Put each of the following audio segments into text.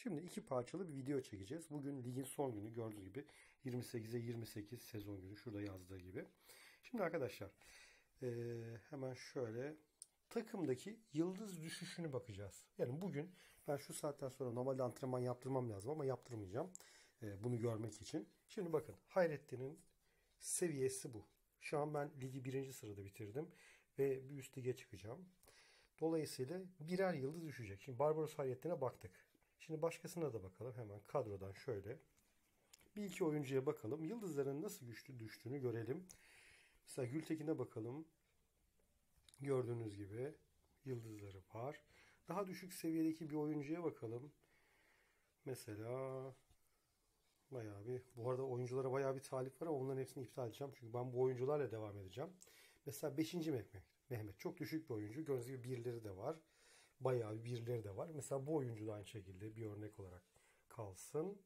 Şimdi iki parçalı bir video çekeceğiz. Bugün ligin son günü, gördüğünüz gibi 28'e 28 sezon günü, şurada yazdığı gibi. Şimdi arkadaşlar hemen şöyle takımdaki yıldız düşüşünü bakacağız. Yani bugün ben şu saatten sonra normalde antrenman yaptırmam lazım ama yaptırmayacağım. Bunu görmek için. Şimdi bakın, Hayrettin'in seviyesi bu. Şu an ben ligi birinci sırada bitirdim ve bir üst lige çıkacağım. Dolayısıyla birer yıldız düşecek. Şimdi Barbaros Hayrettin'e baktık. Şimdi başkasına da bakalım. Hemen kadrodan şöyle. Bir iki oyuncuya bakalım. Yıldızların nasıl güçlü düştüğünü görelim. Mesela Gültekin'e bakalım. Gördüğünüz gibi yıldızları var. Daha düşük seviyedeki bir oyuncuya bakalım. Mesela bu arada oyunculara bayağı bir talip var ama onların hepsini iptal edeceğim. Çünkü ben bu oyuncularla devam edeceğim. Mesela 5. Mehmet çok düşük bir oyuncu. Gördüğünüz gibi birleri de var. Bayağı birleri de var. Mesela bu oyuncu da aynı şekilde bir örnek olarak kalsın.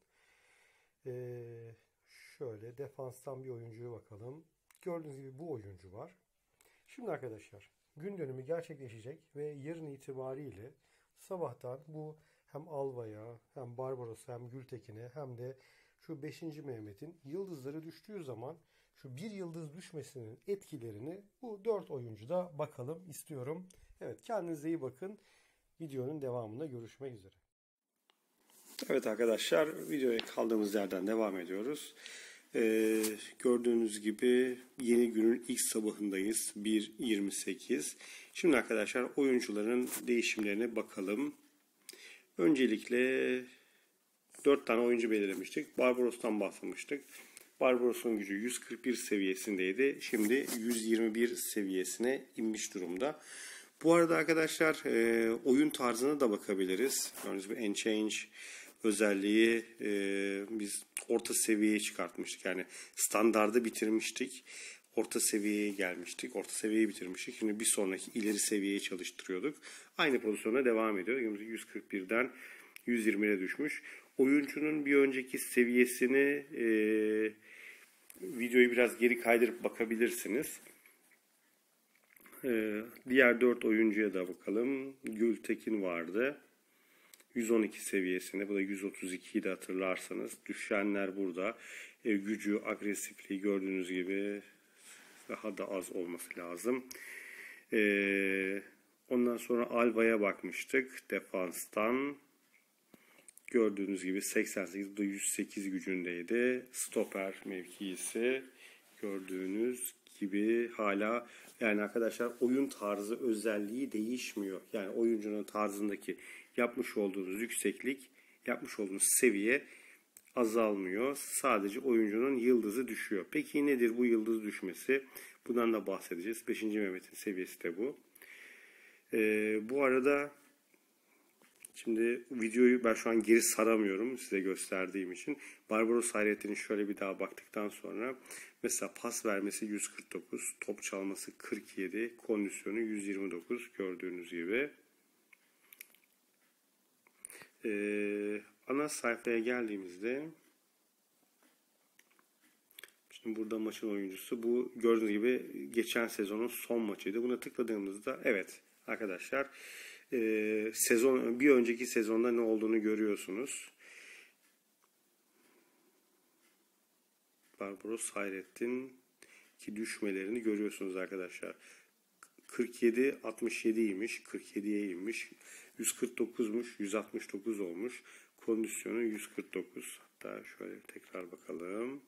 Şöyle defanstan bir oyuncuya bakalım. Gördüğünüz gibi bu oyuncu var. Şimdi arkadaşlar gün dönümü gerçekleşecek ve yarın itibariyle sabahtan bu hem Alva'ya hem Barbaros'a hem Gültekin'e hem de şu 5. Mehmet'in yıldızları düştüğü zaman şu bir yıldız düşmesinin etkilerini bu 4 oyuncuda bakalım istiyorum. Evet, kendinize iyi bakın. Videonun devamında görüşmek üzere. Evet arkadaşlar, videoya kaldığımız yerden devam ediyoruz. Gördüğünüz gibi yeni günün ilk sabahındayız. 1.28. Şimdi arkadaşlar oyuncuların değişimlerine bakalım. Öncelikle 4 tane oyuncu belirlemiştik. Barbaros'tan bahsetmiştik. Barbaros'un gücü 141 seviyesindeydi. Şimdi 121 seviyesine inmiş durumda. Bu arada arkadaşlar oyun tarzına da bakabiliriz. Gördüğünüz gibi Enchange özelliği biz orta seviyeye çıkartmıştık. Yani standardı bitirmiştik. Orta seviyeye gelmiştik. Orta seviyeyi bitirmiştik. Şimdi bir sonraki ileri seviyeye çalıştırıyorduk. Aynı pozisyona devam ediyor. 141'den 120'ye düşmüş. Oyuncunun bir önceki seviyesini videoyu biraz geri kaydırıp bakabilirsiniz. Diğer 4 oyuncuya da bakalım. Gültekin vardı. 112 seviyesinde. Bu da 132'yi de hatırlarsanız. Düşenler burada. Gücü, agresifliği gördüğünüz gibi daha da az olması lazım. Ondan sonra Alva'ya bakmıştık. Defanstan. Gördüğünüz gibi 88, bu da 108 gücündeydi. Stoper mevkisi gördüğünüz gibi hala, yani arkadaşlar oyun tarzı özelliği değişmiyor. Yani oyuncunun tarzındaki yapmış olduğunuz yükseklik, yapmış olduğunuz seviye azalmıyor. Sadece oyuncunun yıldızı düşüyor. Peki nedir bu yıldız düşmesi? Bundan da bahsedeceğiz. 5. Mehmet'in seviyesi de bu. Bu arada şimdi videoyu ben şu an geri saramıyorum size gösterdiğim için. Barbaros Hayrettin'in şöyle bir daha baktıktan sonra mesela pas vermesi 149, top çalması 47, kondisyonu 129 gördüğünüz gibi. Ana sayfaya geldiğimizde şimdi burada maçın oyuncusu, bu gördüğünüz gibi geçen sezonun son maçıydı. Buna tıkladığımızda evet arkadaşlar bir önceki sezonda ne olduğunu görüyorsunuz. Barbaros Hayrettin ki düşmelerini görüyorsunuz arkadaşlar. 47 67'ymiş, 47'ye inmiş. 149'muş, 169 olmuş. Kondisyonu 149. Hatta şöyle tekrar bakalım.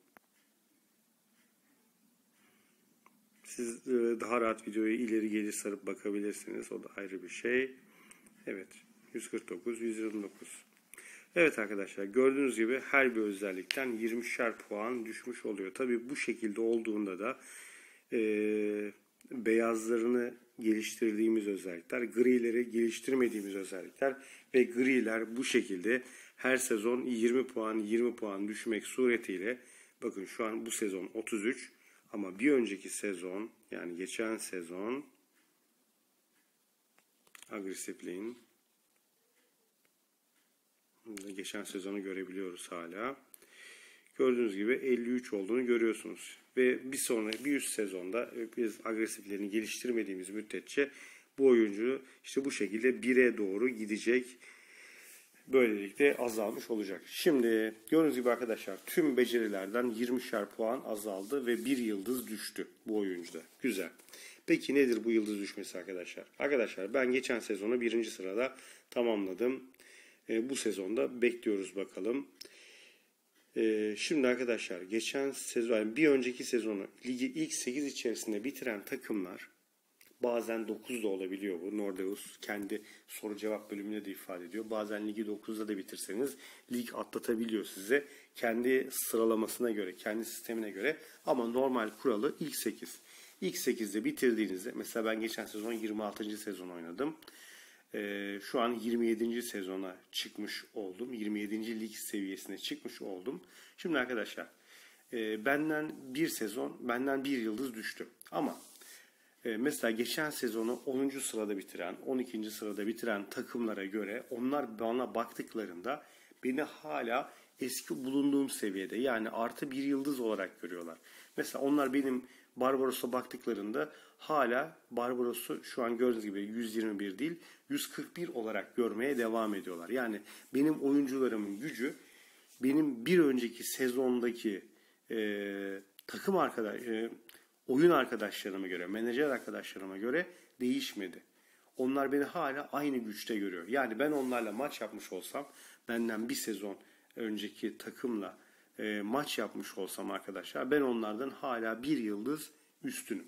Siz daha rahat videoyu ileri geri sarıp bakabilirsiniz. O da ayrı bir şey. Evet. 149, 129. Evet arkadaşlar, gördüğünüz gibi her bir özellikten 20'şer puan düşmüş oluyor. Tabii bu şekilde olduğunda da beyazlarını geliştirdiğimiz özellikler, grileri geliştirmediğimiz özellikler ve griler bu şekilde her sezon 20 puan 20 puan düşmek suretiyle, bakın şu an bu sezon 33 ama bir önceki sezon, yani geçen sezon agresifliğin, geçen sezonu görebiliyoruz hala. Gördüğünüz gibi 53 olduğunu görüyorsunuz. Ve bir üst sezonda biz agresiflerini geliştirmediğimiz müddetçe bu oyuncu işte bu şekilde 1'e doğru gidecek. böylelikle azalmış olacak. Şimdi gördüğünüz gibi arkadaşlar tüm becerilerden 20'şer puan azaldı ve bir yıldız düştü bu oyuncuda. Güzel. Peki nedir bu yıldız düşmesi arkadaşlar? Arkadaşlar ben geçen sezonu 1. sırada tamamladım. Bu sezonda bekliyoruz bakalım. Şimdi arkadaşlar geçen sezon, yani bir önceki sezonu ligi ilk 8 içerisinde bitiren takımlar, bazen 9 da olabiliyor bu. Nordeus kendi soru cevap bölümünde de ifade ediyor. Bazen ligi 9'da da bitirseniz lig atlatabiliyor size. Kendi sıralamasına göre, kendi sistemine göre, ama normal kuralı ilk 8. İlk 8'de bitirdiğinizde, mesela ben geçen sezon 26. sezon oynadım. Şu an 27. sezona çıkmış oldum. 27. lig seviyesine çıkmış oldum. Şimdi arkadaşlar benden bir yıldız düştü. Ama mesela geçen sezonu 10. sırada bitiren, 12. sırada bitiren takımlara göre onlar bana baktıklarında beni hala eski bulunduğum seviyede, yani artı bir yıldız olarak görüyorlar. Mesela onlar benim Barbaros'a baktıklarında hala Barbaros'u şu an gördüğünüz gibi 121 değil 141 olarak görmeye devam ediyorlar. Yani benim oyuncularımın gücü benim bir önceki sezondaki oyun arkadaşlarıma göre, menajer arkadaşlarıma göre değişmedi. Onlar beni hala aynı güçte görüyor. Yani ben onlarla maç yapmış olsam, benden bir sezon önceki takımla maç yapmış olsam arkadaşlar, ben onlardan hala bir yıldız üstünüm.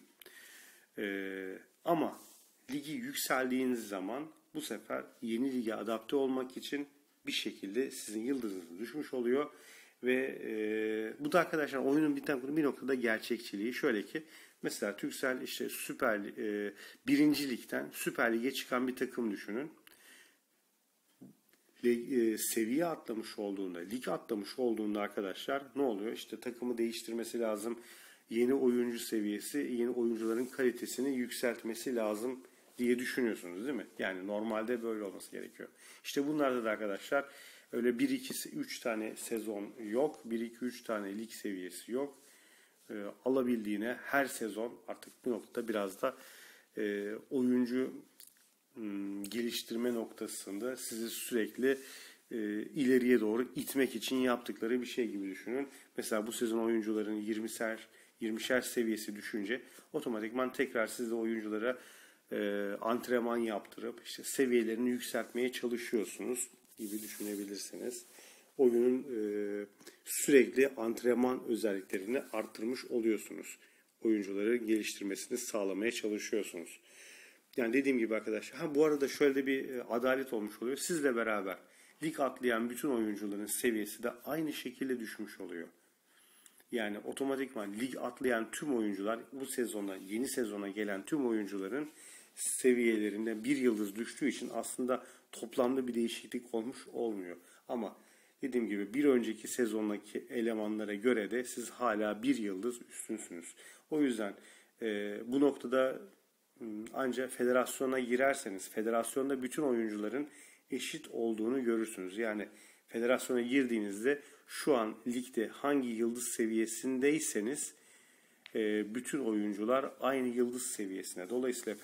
Ama ligi yükseldiğiniz zaman bu sefer yeni lige adapte olmak için bir şekilde sizin yıldızınız düşmüş oluyor. Ve bu da arkadaşlar oyunun bir noktada gerçekçiliği. Şöyle ki mesela Turkcell işte birinci ligden Süper Lig'e çıkan bir takım düşünün. Seviye atlamış olduğunda, lig atlamış olduğunda arkadaşlar ne oluyor? İşte takımı değiştirmesi lazım. Yeni oyuncu seviyesi, yeni oyuncuların kalitesini yükseltmesi lazım diye düşünüyorsunuz değil mi? Yani normalde böyle olması gerekiyor. İşte bunlarda da arkadaşlar öyle 1-2-3 tane sezon yok. 1-2-3 tane lig seviyesi yok. Alabildiğine her sezon artık bir noktada biraz da oyuncu geliştirme noktasında sizi sürekli ileriye doğru itmek için yaptıkları bir şey gibi düşünün. Mesela bu sezon oyuncuların 20'şer seviyesi düşünce otomatikman tekrar siz de oyunculara antrenman yaptırıp işte seviyelerini yükseltmeye çalışıyorsunuz gibi düşünebilirsiniz. Oyunun sürekli antrenman özelliklerini arttırmış oluyorsunuz. Oyuncuları geliştirmesini sağlamaya çalışıyorsunuz. Yani dediğim gibi arkadaşlar, bu arada şöyle bir adalet olmuş oluyor. Sizle beraber lig atlayan bütün oyuncuların seviyesi de aynı şekilde düşmüş oluyor. Yani otomatikman lig atlayan tüm oyuncular bu sezona, yeni sezona gelen tüm oyuncuların seviyelerinde bir yıldız düştüğü için aslında toplamda bir değişiklik olmuş olmuyor. Ama dediğim gibi bir önceki sezondaki elemanlara göre de siz hala bir yıldız üstünsünüz. O yüzden bu noktada ancak federasyona girerseniz, federasyonda bütün oyuncuların eşit olduğunu görürsünüz. Yani federasyona girdiğinizde şu an ligde hangi yıldız seviyesindeyseniz bütün oyuncular aynı yıldız seviyesine. Dolayısıyla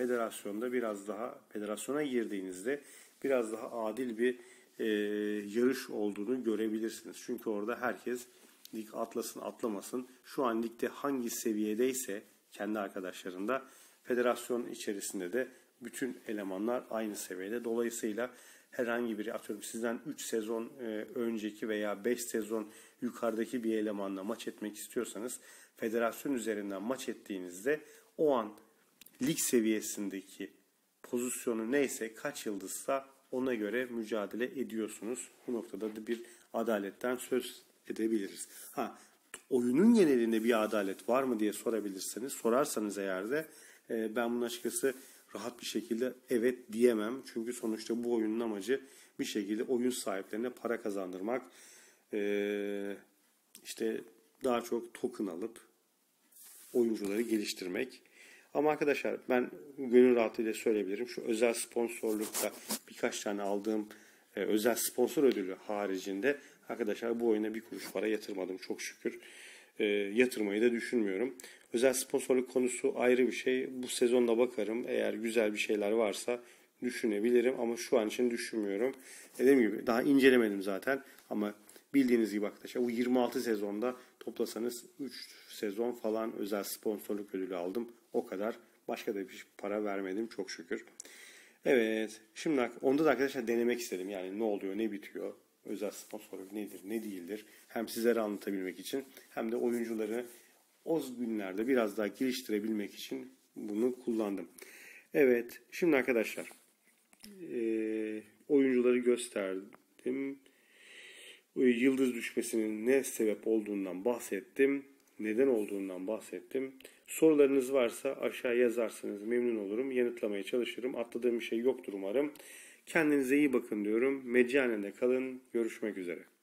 federasyona girdiğinizde biraz daha adil bir yarış olduğunu görebilirsiniz. Çünkü orada herkes lig atlasın atlamasın, şu an ligde hangi seviyedeyse kendi arkadaşlarında, federasyon içerisinde de bütün elemanlar aynı seviyede. Dolayısıyla herhangi biri, atıyorum sizden 3 sezon önceki veya 5 sezon yukarıdaki bir elemanla maç etmek istiyorsanız, federasyon üzerinden maç ettiğinizde o an lig seviyesindeki pozisyonu neyse, kaç yıldızsa ona göre mücadele ediyorsunuz. Bu noktada da bir adaletten söz edebiliriz. Oyunun genelinde bir adalet var mı diye sorarsanız eğer de ben bunun açıkçası rahat bir şekilde evet diyemem. Çünkü sonuçta bu oyunun amacı bir şekilde oyun sahiplerine para kazandırmak. İşte daha çok token alıp oyuncuları geliştirmek. Ama arkadaşlar ben gönül rahatlığıyla söyleyebilirim. Şu özel sponsorlukta birkaç tane aldığım özel sponsor ödülü haricinde arkadaşlar bu oyuna bir kuruş para yatırmadım çok şükür. Yatırmayı da düşünmüyorum. Özel sponsorluk konusu ayrı bir şey. Bu sezonda bakarım. Eğer güzel bir şeyler varsa düşünebilirim ama şu an için düşünmüyorum. Dediğim gibi daha incelemedim zaten ama bildiğiniz gibi arkadaşlar bu 26 sezonda toplasanız 3 sezon falan özel sponsorluk ödülü aldım. O kadar. Başka da bir para vermedim çok şükür. Evet. Şimdi onda da arkadaşlar denemek istedim. Yani ne oluyor, ne bitiyor, özel sponsorluk nedir, ne değildir. Hem sizlere anlatabilmek için hem de oyuncuları o günlerde biraz daha geliştirebilmek için bunu kullandım. Evet. Şimdi arkadaşlar oyuncuları gösterdim. Yıldız düşmesinin ne sebep olduğundan bahsettim. Neden olduğundan bahsettim. Sorularınız varsa aşağı yazarsanız memnun olurum. Yanıtlamaya çalışırım. Atladığım bir şey yoktur umarım. Kendinize iyi bakın diyorum. Meccanen de kalın. Görüşmek üzere.